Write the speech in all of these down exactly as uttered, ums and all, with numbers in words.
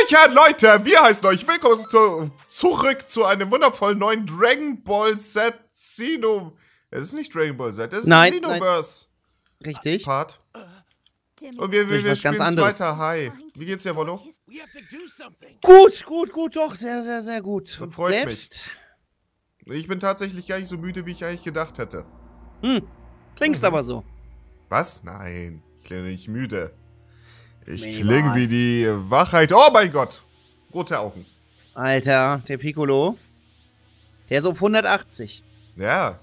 Hallöchen, Leute! Wir heißen euch willkommen zu, zurück zu einem wundervollen neuen Dragon Ball Z Xeno... Es ist nicht Dragon Ball Z, es ist nein, Xenoverse. Nein. Richtig. Part. Und wir, wir, wir spielen es weiter. Hi. Wie geht's dir, Wollo? Gut, gut, gut, doch. Sehr, sehr, sehr gut. Das freut Selbst? mich. Ich bin tatsächlich gar nicht so müde, wie ich eigentlich gedacht hätte. Hm. Klingst mhm. aber so. Was? Nein. Ich klinge nicht müde. Ich Nee, klinge mal. wie die Wachheit. Oh mein Gott. Rote Augen. Alter, der Piccolo. Der ist auf hundertachtzig. Ja.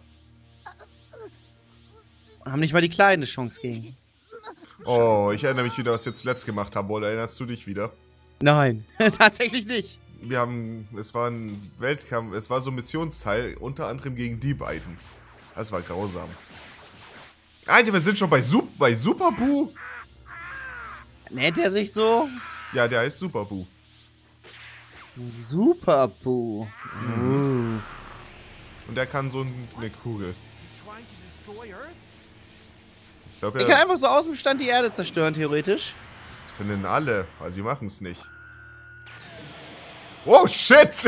Haben nicht mal die Kleinen eine Chance gegen. Oh, ich erinnere mich wieder, was wir zuletzt gemacht haben. Wohl, erinnerst du dich wieder? Nein, tatsächlich nicht. Wir haben, es war ein Weltkampf, es war so ein Missionsteil, unter anderem gegen die beiden. Das war grausam. Alter, wir sind schon bei, Sup bei Super Buu. Nennt er sich so? Ja, der heißt Super Buu. Super Buu. Mhm. Uh. Und der kann so eine Kugel. Ich glaube, er kann einfach so aus dem Stand die Erde zerstören, theoretisch. Das können alle, weil sie machen es nicht. Oh, shit!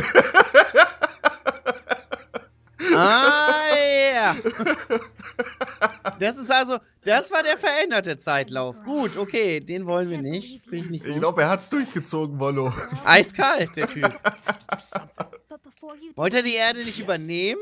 Ah, ja. Das ist also, das war der veränderte Zeitlauf. Gut, okay, den wollen wir nicht. Finde ich nicht gut. Ich glaube, er hat's durchgezogen, Wollo. Eiskalt, der Typ. Wollte er die Erde nicht übernehmen?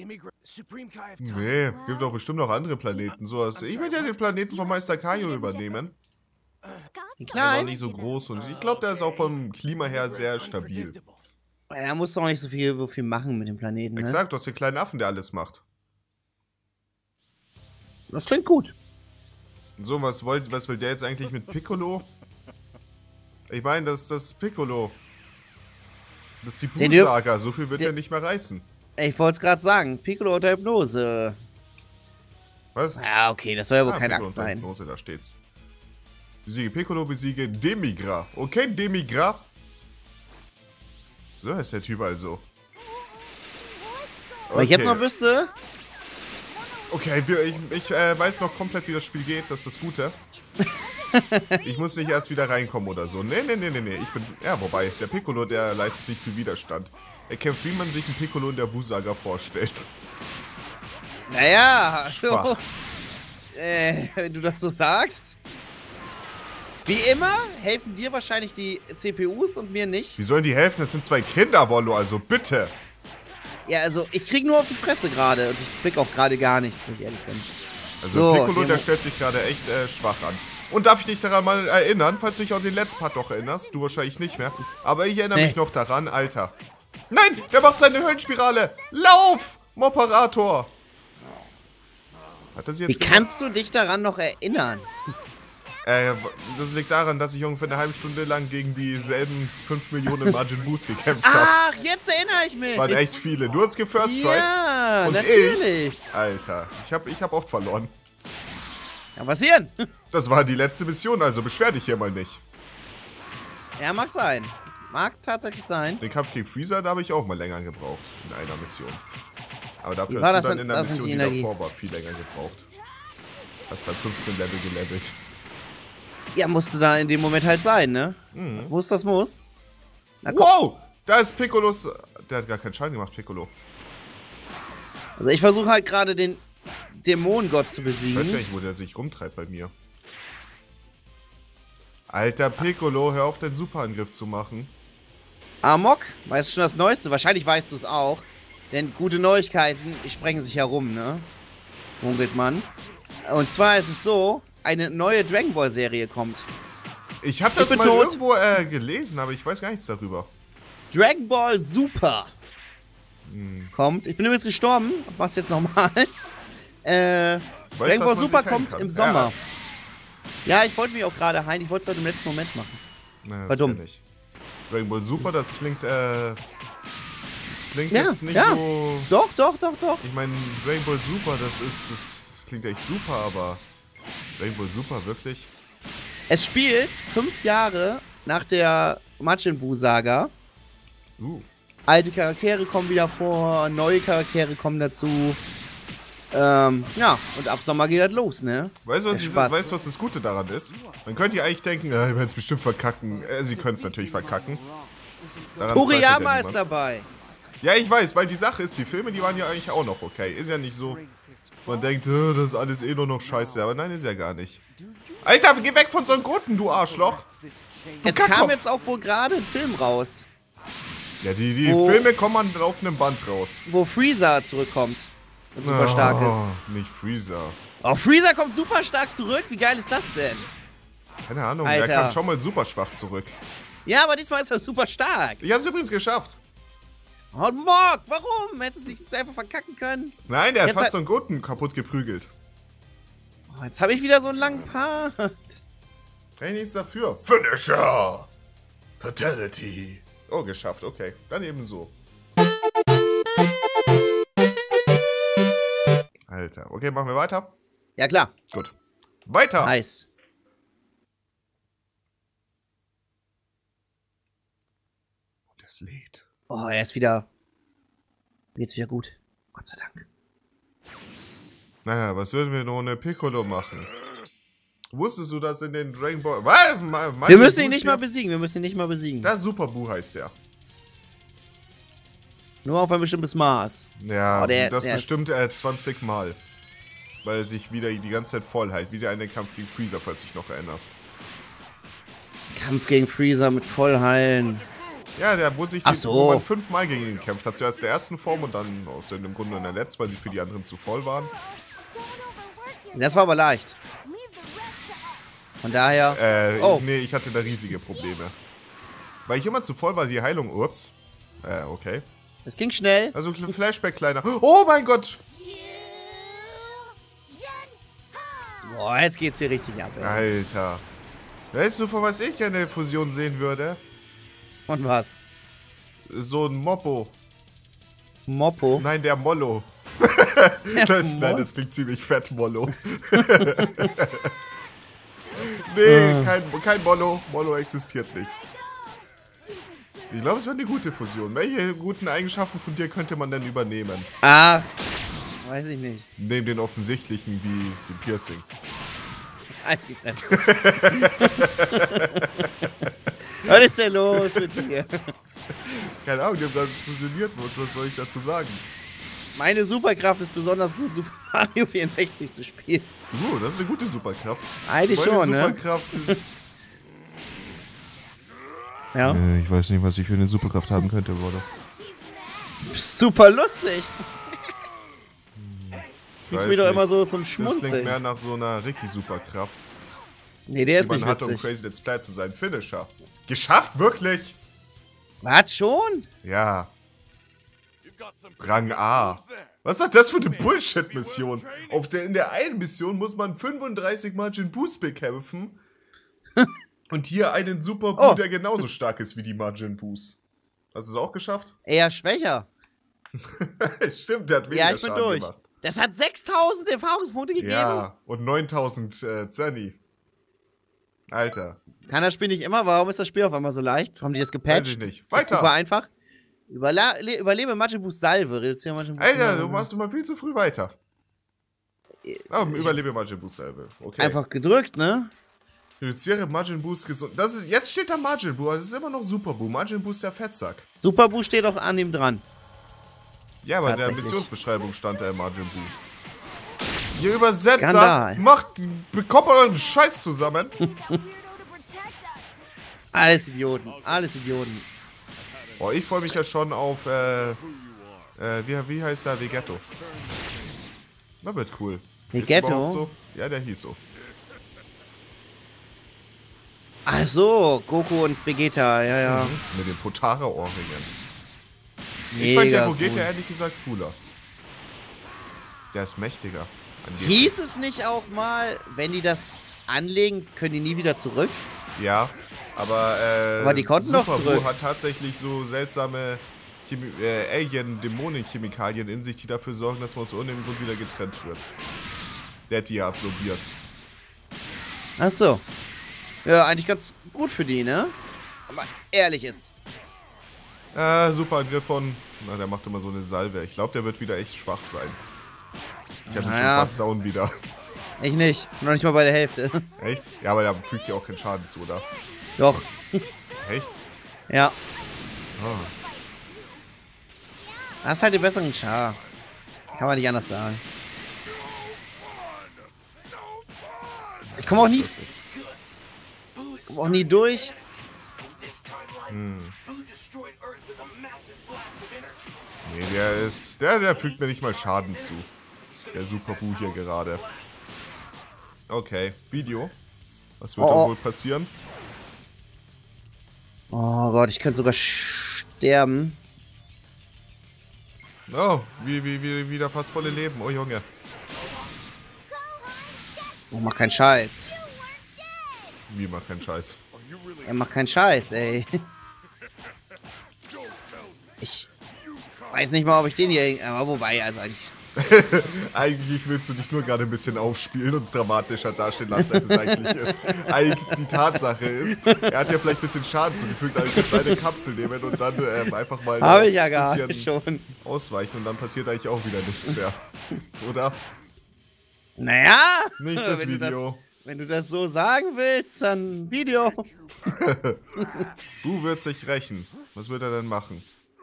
Nee, gibt doch bestimmt noch andere Planeten. So was. Ich würde ja den Planeten von Meister Kaio übernehmen. Die Der ist auch Kleinen? nicht so groß und ich glaube, der ist auch vom Klima her sehr stabil. Da musst du auch nicht so viel, so viel machen mit dem Planeten, ne? Exakt, du hast den kleinen Affen, der alles macht. Das klingt gut. So, was, wollt, was will der jetzt eigentlich mit Piccolo? Ich meine, das ist das Piccolo. Das ist die Buu-Saga, so viel wird er nicht mehr reißen. Ich wollte es gerade sagen, Piccolo unter Hypnose. Was? Ja, okay, das soll ja wohl ah, kein Piccolo Akt sein. Hypnose, da steht's. Besiege Piccolo, besiege Demigra. Okay, Demigra. So heißt der Typ also. Okay. Weil ich jetzt noch wüsste... Okay, wir, ich, ich äh, weiß noch komplett, wie das Spiel geht, das ist das Gute. Ich muss nicht erst wieder reinkommen oder so. Nee, nee, nee, nee, nee. Ich bin. Ja, wobei, der Piccolo, der leistet nicht viel Widerstand. Er kämpft, wie man sich einen Piccolo in der Buu-Saga vorstellt. Naja, Schwach. so, äh, wenn du das so sagst. Wie immer helfen dir wahrscheinlich die C P Us und mir nicht. Wie sollen die helfen? Das sind zwei Kinder, Wollo, also bitte. Ja, also ich krieg nur auf die Fresse gerade und ich krieg auch gerade gar nichts, wenn ich ehrlich bin. Also so, Piccolo, der stellt sich gerade echt äh, schwach an. Und darf ich dich daran mal erinnern, falls du dich an den letzten Part doch erinnerst, du wahrscheinlich nicht mehr, aber ich erinnere nee. mich noch daran, Alter. Nein, der macht seine Höllenspirale. Lauf, Moperator. Hat das jetzt Wie gemacht? Kannst du dich daran noch erinnern? Äh, das liegt daran, dass ich ungefähr eine halbe Stunde lang gegen dieselben fünf Millionen Majin Buus gekämpft habe. Ach, jetzt erinnere ich mich. Es waren echt viele. Du hast gefirst ja, right. Und natürlich. ich, Alter, ich habe ich hab oft verloren. Kann passieren. Das war die letzte Mission, also beschwer dich hier mal nicht. Ja, mag sein. Das mag tatsächlich sein. Den Kampf gegen Freezer, da habe ich auch mal länger gebraucht in einer Mission. Aber dafür Wie hast du das dann denn, in der Mission, die, die davor war, viel länger gebraucht. Hast dann fünfzehn Level gelevelt. Ja, musst du da in dem Moment halt sein, ne? Mhm. Muss, das muss. Na, wow! Da ist Piccolos... Der hat gar keinen Schaden gemacht, Piccolo. Also ich versuche halt gerade den Dämonengott zu besiegen. Ich weiß gar nicht, wo der sich rumtreibt bei mir. Alter Piccolo, hör auf, deinen Superangriff zu machen. Amok, weißt du schon das Neueste? Wahrscheinlich weißt du es auch. Denn gute Neuigkeiten, die sprechen sich herum, ne? Munkelt man. Und zwar ist es so, eine neue Dragon Ball Serie kommt. Ich habe das ich mal tot. irgendwo äh, gelesen, aber ich weiß gar nichts darüber. Dragon Ball Super hm. kommt. Ich bin übrigens gestorben. Mach's jetzt nochmal. Äh, Dragon Ball Super kommt im Sommer. Ja, ja ich wollte mich auch gerade heilen. Ich wollte es halt im letzten Moment machen. Naja, war dumm. Ich. Dragon Ball Super, das klingt, äh... Das klingt ja, jetzt nicht ja. so... Doch, doch, doch, doch. Ich meine, Dragon Ball Super, das ist... Das klingt echt super, aber... Dragon Ball Super, wirklich? Es spielt fünf Jahre nach der Majin Buu-Saga. Uh. Alte Charaktere kommen wieder vor, neue Charaktere kommen dazu. Ähm, ja, und ab Sommer geht das los, ne? Weißt du, was, Der diese, Spaß. weißt du, was das Gute daran ist? Man könnte ja eigentlich denken, äh, wir werden es bestimmt verkacken. Äh, sie können es natürlich verkacken. Daran zweifelt ja Toriyama ist niemand. dabei. Ja, ich weiß, weil die Sache ist, die Filme, die waren ja eigentlich auch noch okay. Ist ja nicht so, dass man denkt, äh, das ist alles eh nur noch scheiße. Aber nein, ist ja gar nicht. Alter, geh weg von so einem Gurten, du Arschloch. Du Es Kackkopf. kam jetzt auch wohl gerade ein Film raus, Ja, die, die Wo- Filme kommen an laufendem Band raus. wo Freezer zurückkommt. Und super stark ist. Oh, nicht Freezer. Oh, Freezer kommt super stark zurück. Wie geil ist das denn? Keine Ahnung, Alter. der kam schon mal super schwach zurück. Ja, aber diesmal ist er super stark. Ich hab's übrigens geschafft. Oh, Morg, warum? Hättest du dich jetzt einfach verkacken können? Nein, der hat Jetzt fast hat- so einen Gurten kaputt geprügelt. Oh, jetzt habe ich wieder so einen langen Part. Kann ich nichts dafür. Finisher! Fatality. Oh, geschafft, okay. Dann eben so. Alter, okay, machen wir weiter? Ja, klar. Gut. Weiter! Nice. Und es lädt. Oh, er ist wieder... Geht's wieder gut. Gott sei Dank. Naja, was würden wir noch ohne Piccolo machen? Wusstest du, dass in den Dragon Ball... Was? Ma- Wir Majin müssen ihn Buu nicht hier- mal besiegen. Wir müssen ihn nicht mal besiegen. Der Super Buu heißt der. Nur auf ein bestimmtes Maß. Ja, Oh, der- das der bestimmt ist- äh, zwanzig Mal. Weil er sich wieder die ganze Zeit voll hält. Wieder in den Kampf gegen Freezer, falls du dich noch erinnerst. Kampf gegen Freezer mit Vollheilen. Ja, der wo sich Ach die, so. wo man fünfmal gegen ihn gekämpft hat. Zuerst in der ersten Form und dann aus dem Grunde in der letzten, weil sie für die anderen zu voll waren. Das war aber leicht. Von daher... Äh, Oh. nee, ich hatte da riesige Probleme. Weil ich immer zu voll war, die Heilung, ups. Äh, okay. Es ging schnell. Also Flashback kleiner. Oh mein Gott! Boah, jetzt geht's hier richtig ab, ey. Alter. Weißt du, von was ich eine Fusion sehen würde? Und was? So ein Moppo. Moppo? Nein, der Mollo. das, nein, das klingt ziemlich fett, Mollo. nee, kein, kein Mollo. Mollo existiert nicht. Ich glaube, es wäre eine gute Fusion. Welche guten Eigenschaften von dir könnte man denn übernehmen? Ah, weiß ich nicht. Neben den offensichtlichen wie dem Piercing. Halt die Fresse. Was ist denn los mit dir? Keine Ahnung, die haben gerade fusioniert. Was, was soll ich dazu sagen? Meine Superkraft ist besonders gut, Super Mario vierundsechzig zu spielen. Uh, das ist eine gute Superkraft. Eigentlich Meine schon, ne? Superkraft. Ja. Äh, ich weiß nicht, was ich für eine Superkraft haben könnte, Bruder. Super lustig. Ich Bringst weiß mir doch nicht. immer so zum Das klingt Schmunzeln. mehr nach so einer Ricky-Superkraft, Nee, der die ist man nicht hat, um witzig. Crazy Let's Play zu sein. Finisher. Geschafft, wirklich? Was, schon? Ja. Rang A. Was war das für eine Bullshit-Mission? Auf der, in der einen Mission muss man fünfunddreißig Majin Boos bekämpfen. Und hier einen Super Buu, Oh. der genauso stark ist wie die Majin Boos. Hast du es auch geschafft? Eher schwächer. Stimmt, der hat weniger Ja, ich bin Schaden durch. gemacht. Das hat sechstausend Erfahrungspunkte gegeben. Ja, und neuntausend äh, Zenny. Alter. Kann das Spiel nicht immer? Warum ist das Spiel auf einmal so leicht? Haben die das gepatcht? Weiß ich nicht. Das ist Weiter. Super einfach. Überla le überlebe Majin Boos Salve. Reduziere Majin Boos Alter, Salve. du machst immer viel zu früh weiter. Oh, überlebe Majin Boos selber. Okay. Einfach gedrückt, ne? Reduziere Majin Boos gesund. Das ist, jetzt steht da Majin Buu, aber das ist immer noch Super Buu. Majin Buu ist der Fettsack. Super Buu steht auch an ihm dran. Ja, aber in der Tatsächlich. Missionsbeschreibung stand da Majin Buu. Ihr Übersetzer Skandal. macht, bekommt euren Scheiß zusammen. Alles Idioten. Alles Idioten. Oh, ich freue mich ja schon auf, äh, äh, wie, wie heißt der? Vegetto. Na, wird cool. Ist Vegetto? überhaupt so? Ja, der hieß so. Ach so, Goku und Vegeta, ja, ja. Mhm. Mit den Potara-Ohrringen. Ich fand Mega ja Vegeta cool. ehrlich gesagt cooler. Der ist mächtiger. angeblich. Hieß es nicht auch mal, wenn die das anlegen, können die nie wieder zurück? Ja, aber, äh, Aber die konnten doch Super Buu zurück. hat tatsächlich so seltsame Chemi äh, Alien-Dämonen-Chemikalien in sich, die dafür sorgen, dass man aus irgendeinem Grund wieder getrennt wird. Der hat die ja absorbiert. Ach so. Ja, eigentlich ganz gut für die, ne? Aber ehrlich ist. Äh, super Angriff von... Na, der macht immer so eine Salve. Ich glaube, der wird wieder echt schwach sein. Ich hab ihn naja. schon fast down wieder. Ich nicht. Noch nicht mal bei der Hälfte. Echt? Ja, aber da fügt dir auch keinen Schaden zu, oder? Doch. Echt? Ja. Oh. Das ist halt den besseren Char. Kann man nicht anders sagen. Ich komme auch nie... Ich komme auch nie durch. Hm. Nee, der ist... Der, der fügt mir nicht mal Schaden zu. Der Super Bu hier gerade. Okay, Video. Was wird oh, da oh. wohl passieren? Oh Gott, ich könnte sogar sterben. Oh, wie, wie, wie, wieder fast volle Leben. Oh, Junge. Oh, mach keinen Scheiß. Wie, mach keinen Scheiß. Er macht keinen Scheiß, ey. Ich weiß nicht mal, ob ich den hier... Aber wobei, also eigentlich... Eigentlich willst du dich nur gerade ein bisschen aufspielen und es dramatischer dastehen lassen, als es eigentlich ist. Eigentlich die Tatsache ist, er hat ja vielleicht ein bisschen Schaden zugefügt, aber ich kann seine Kapsel nehmen und dann ähm, einfach mal Hab ich ein ja gar bisschen schon. ausweichen und dann passiert eigentlich auch wieder nichts mehr. Oder? Naja, Nächstes wenn Video. Du das, wenn du das so sagen willst, dann Video. Bu wird sich rächen. Was wird er denn machen?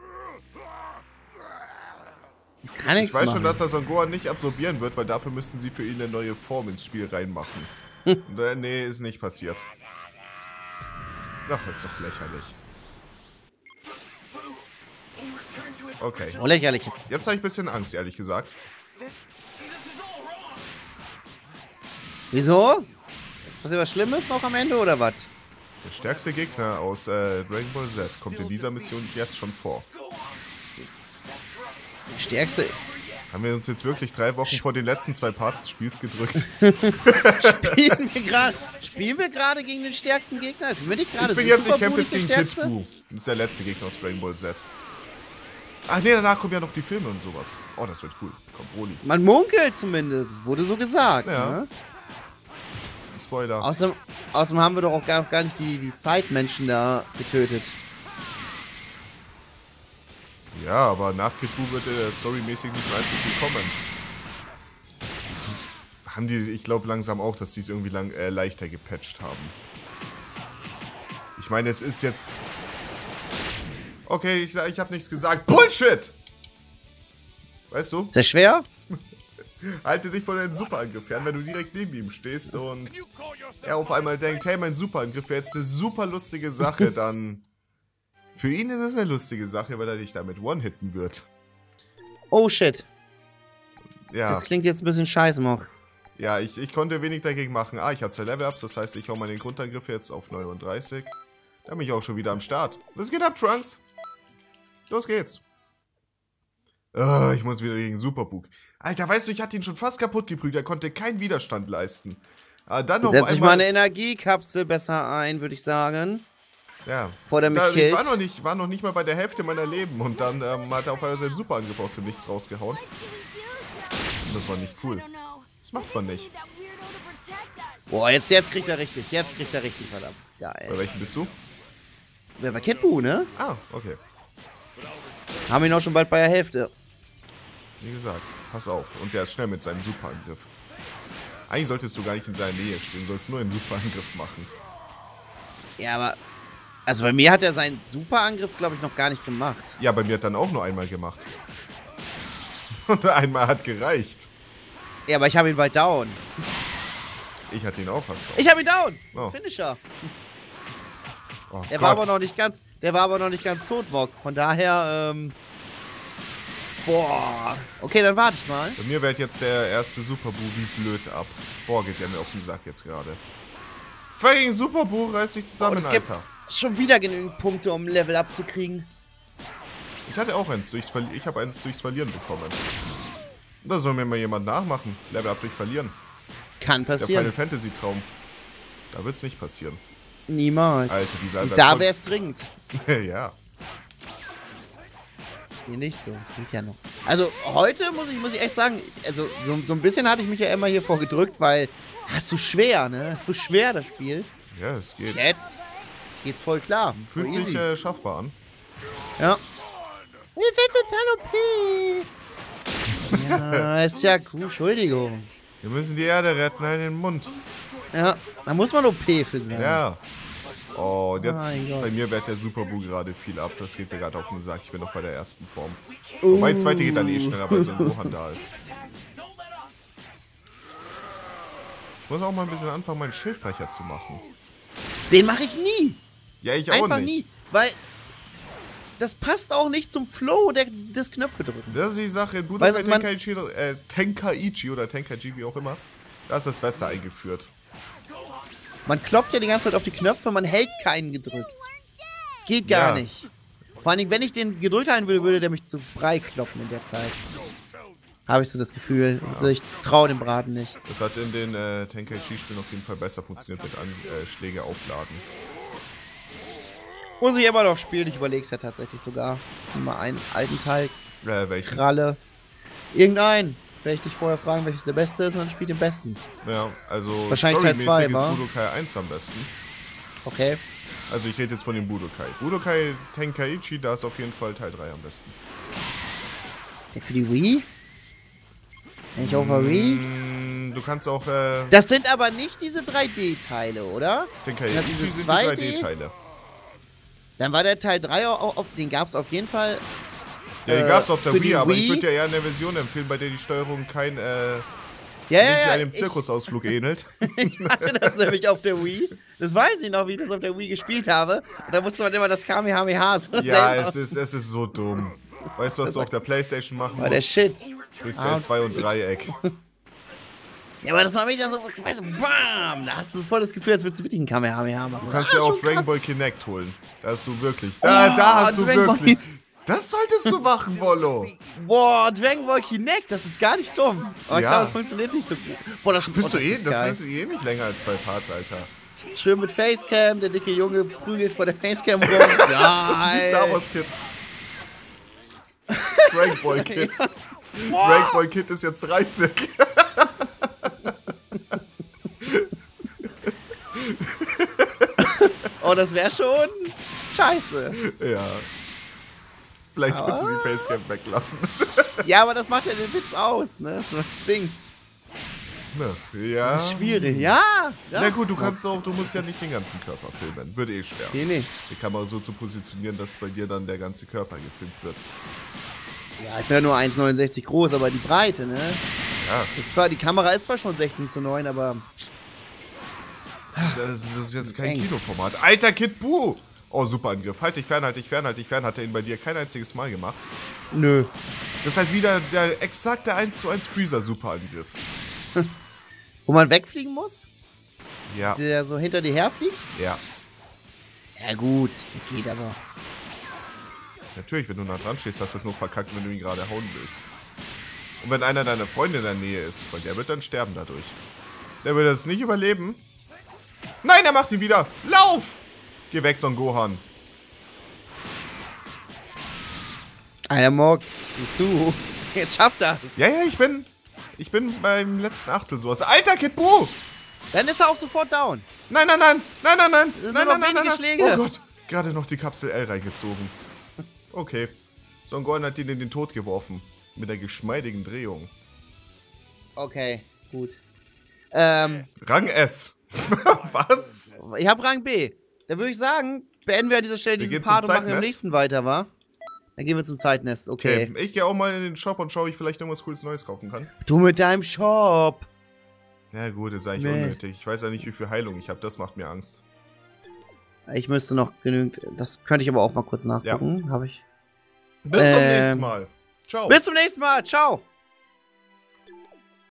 Kann Ich weiß machen. schon, dass er Son Gohan nicht absorbieren wird, weil dafür müssten sie für ihn eine neue Form ins Spiel reinmachen. Und, äh, nee, ist nicht passiert. Ach, ist doch lächerlich. Okay. Oh, lächerlich jetzt. Jetzt habe ich ein bisschen Angst, ehrlich gesagt. Wieso? Jetzt passiert was Schlimmes noch am Ende, oder was? Der stärkste Gegner aus äh, Dragon Ball Z kommt in dieser Mission jetzt schon vor. Der stärkste... Haben wir uns jetzt wirklich drei Wochen vor den letzten zwei Parts des Spiels gedrückt? Spielen wir gerade Spielen wir gerade gegen den stärksten Gegner? Ich bin, nicht ich bin jetzt, ich kämpfe jetzt gegen Kid Buu. Das ist der letzte Gegner aus Dragon Ball Z. Ach nee, danach kommen ja noch die Filme und sowas. Oh, das wird cool. Komm, Broly. Man munkelt zumindest. Wurde so gesagt. Ja. Ne? Spoiler. Außerdem, außerdem haben wir doch auch gar, gar nicht die, die Zeitmenschen da getötet. Ja, aber nach Kid Buu wird äh, storymäßig nicht mehr allzu viel kommen. Das haben die, ich glaube langsam auch, dass die es irgendwie lang, äh, leichter gepatcht haben. Ich meine, es ist jetzt... Okay, ich, ich habe nichts gesagt. Bullshit! Weißt du? Sehr schwer? Halte dich von deinem Superangriff fern, wenn du direkt neben ihm stehst und er auf einmal denkt, hey, mein Superangriff wäre jetzt eine super lustige Sache, dann... Für ihn ist es eine lustige Sache, weil er dich damit one-hitten wird. Oh shit. Ja. Das klingt jetzt ein bisschen scheiße, Mock. Ja, ich, ich konnte wenig dagegen machen. Ah, ich habe zwei Level-Ups, das heißt, ich hau meinen Grundangriff jetzt auf neununddreißig. Da bin ich auch schon wieder am Start. Was geht ab, Trunks? Los geht's. Oh, ich muss wieder gegen Superbug. Alter, weißt du, ich hatte ihn schon fast kaputt geprügelt. Er konnte keinen Widerstand leisten. Aber dann noch Setz dich einmal... mal eine Energiekapsel besser ein, würde ich sagen. Ja. Vor der da, mich ich war noch, nicht, war noch nicht mal bei der Hälfte meiner Leben. Und dann ähm, hat er auf einmal seinen Superangriff aus dem Nichts rausgehauen. Und das war nicht cool. Das macht man nicht. Boah, jetzt, jetzt kriegt er richtig. Jetzt kriegt er richtig, verdammt. Geil. Bei welchem bist du? Wer bei Kid Buu, ne? Ah, okay. Haben ihn auch schon bald bei der Hälfte. Wie gesagt, pass auf. Und der ist schnell mit seinem Superangriff. Eigentlich solltest du gar nicht in seiner Nähe stehen, sollst nur einen Superangriff machen. Ja, aber... Also bei mir hat er seinen Superangriff, glaube ich, noch gar nicht gemacht. Ja, bei mir hat dann auch nur einmal gemacht. Und einmal hat gereicht. Ja, aber ich habe ihn bald down. Ich hatte ihn auch fast down. Ich habe ihn down! Oh. Finisher. Oh Der Gott. war aber noch nicht ganz... Der war aber noch nicht ganz tot, Mock. Von daher, ähm... Boah. Okay, dann warte ich mal. Bei mir wählt jetzt der erste Superbu wie blöd ab. Boah, geht der mir auf den Sack jetzt gerade. Fucking Superbu reißt sich zusammen, oh, es gibt Alter. schon wieder genügend Punkte, um Level up zu kriegen. Ich hatte auch eins durchs Verlieren. Ich habe eins durchs Verlieren bekommen. Da soll mir mal jemand nachmachen. Level up durch Verlieren. Kann Der passieren. Final Fantasy Traum. Da wird's nicht passieren. Niemals. Alter, dieser Und da wäre es dringend. Ja. Hier nicht so, das geht ja noch. Also heute muss ich, muss ich echt sagen, also so, so ein bisschen hatte ich mich ja immer hier vorgedrückt, weil hast du schwer, ne? Hast du schwer das Spiel. Ja, es geht. Jetzt, es geht voll klar. Fühlt voll sich easy. äh, schaffbar an. Ja. Wir sind total O P. Ja, ist ja cool, Entschuldigung. Wir müssen die Erde retten, nein, den Mund. Ja, da muss man O P für sein. Ja. Oh, und jetzt, Mein Gott. bei mir wehrt der Superbu gerade viel ab. Das geht mir gerade auf den Sack. Ich bin noch bei der ersten Form. Uh. Wobei, die zweite geht dann eh schneller, weil so ein Gohan da ist. Ich muss auch mal ein bisschen anfangen, meinen Schildbrecher zu machen. Den mache ich nie. Ja, ich auch Einfach nicht. nie. Weil das passt auch nicht zum Flow der, des Knöpfe-Drückens. Das ist die Sache. In Budokai Weil man- Tenkaichi, äh, Tenkaichi oder Tenkaichi, wie auch immer, da ist das besser eingeführt. Man kloppt ja die ganze Zeit auf die Knöpfe, man hält keinen gedrückt. Das geht gar Ja. nicht. Vor allem, wenn ich den gedrückt halten würde, würde der mich zu Brei kloppen in der Zeit. Habe ich so das Gefühl. Also ich traue dem Braten nicht. Das hat in den äh, Tenkaichi-Spielen auf jeden Fall besser funktioniert mit Anschläge aufladen. Muss ich immer noch spielen, ich überlege es ja tatsächlich sogar. Mal einen alten Teil, Äh, welchen? Kralle. Irgendeinen. Werde ich dich vorher fragen, welches der beste ist und dann spielt den besten. Ja, also Wahrscheinlich Teil zwei, storymäßig wa? ist Budokai eins am besten. Okay. Also ich rede jetzt von dem Budokai. Budokai Tenkaichi, da ist auf jeden Fall Teil drei am besten. Für die Wii? Wenn ich auf der Wii? Mm, Du kannst auch äh, Das sind aber nicht diese drei D-Teile, oder? Tenkaichi Ja, diese sind die zwei drei D? D-Teile. Dann war der Teil drei, auch, auch, den gab es auf jeden Fall. Ja, die äh, gab's auf der für die Wii, aber ich Wii. würde dir eher eine Version empfehlen, bei der die Steuerung kein, äh, Ja, ja, nicht ja. einem Ich, Zirkusausflug ähnelt. ich hatte das nämlich auf der Wii. Das weiß ich noch, wie ich das auf der Wii gespielt habe. Und da musste man immer das Kamehameha so Ja, selber. es ist, es ist so dumm. Weißt du, was du auf der Playstation machen War der musst? Shit. Drückst Ah, L zwei und Dreieck. Ja, aber das war wieder so, weißt du, bam! Da hast du voll das Gefühl, als würdest du wirklich einen Kamehameha machen. Du kannst Ah, ja auch schon Dragon krass. Ball Kinect holen. Da hast du wirklich. Da, Oh, da hast du Dragon Ball. wirklich. Das solltest du machen, Wollo. Boah, Dragon Ball Kinect, das ist gar nicht dumm. Aber ich Ja. glaube, das funktioniert nicht so gut. Boah, das, Bist oh, du eh, ist das geil. ist eh nicht länger als zwei Parts, Alter. Schön mit Facecam, der dicke Junge prügelt vor der Facecam rum. Das Ja, ist wie Star Wars Kid. Dragon Ball Kid. Dragon Ball Kid ist jetzt dreißig. Oh, das wäre schon scheiße. Ja. Vielleicht Aber- sollst du die Facecam weglassen. Ja, aber das macht ja den Witz aus, ne? So das Ding. Na, ja. Schwierig. Ja, ja. Na gut, du kannst auch, du musst ja nicht den ganzen Körper filmen. Wird eh schwer. Nee, nee. Die Kamera so zu positionieren, dass bei dir dann der ganze Körper gefilmt wird. Ja, ich bin ja nur eins Komma neunundsechzig groß, aber die Breite, ne? Ja, Das zwar, die Kamera ist zwar schon sechzehn zu neun, aber das, das ist jetzt kein Eng. Kinoformat. Alter, Kid Buu! Oh, super Angriff. Halt dich fern, halt dich fern, halt dich fern. Hat er ihn bei dir kein einziges Mal gemacht. nö. Das ist halt wieder der exakte eins zu eins Freezer-Superangriff. Wo man wegfliegen muss? Ja, Der so hinter dir herfliegt? ja. Ja gut, das geht aber. Natürlich, wenn du nah dran stehst, hast du nur verkackt, wenn du ihn gerade hauen willst. Und wenn einer deiner Freunde in der Nähe ist, weil der wird dann sterben dadurch. Der wird das nicht überleben. Nein, er macht ihn wieder. Lauf! Geh weg, Son Gohan. Alter Mock, sieh zu. Jetzt schafft er. Ja, ja, ich bin... Ich bin beim letzten Achtel sowas. Alter, Kid Buu! Dann ist er auch sofort down. Nein, nein, nein! Nein, nein, nein! Nur Nein, noch nein, nein, nein, wenige nein! Schläge. Oh Gott! Gerade noch die Kapsel L reingezogen. Okay. Son Gohan hat ihn in den Tod geworfen. Mit der geschmeidigen Drehung. Okay, gut. Ähm, Rang S. Was? ich hab Rang B. Dann würde ich sagen, beenden wir an dieser Stelle Wir diesen gehen zum Part und machen im Zeitnest. nächsten weiter, wa? Dann gehen wir zum Zeitnest, okay. Okay, ich gehe auch mal in den Shop und schaue, ob ich vielleicht irgendwas cooles Neues kaufen kann. Du mit deinem Shop. Ja gut, ist eigentlich Nee. unnötig. Ich weiß ja nicht, wie viel Heilung ich habe. Das macht mir Angst. Ich müsste noch genügend. Das könnte ich aber auch mal kurz nachgucken. Habe ich. Bis zum Ähm, nächsten Mal. Ciao. Bis zum nächsten Mal. Ciao.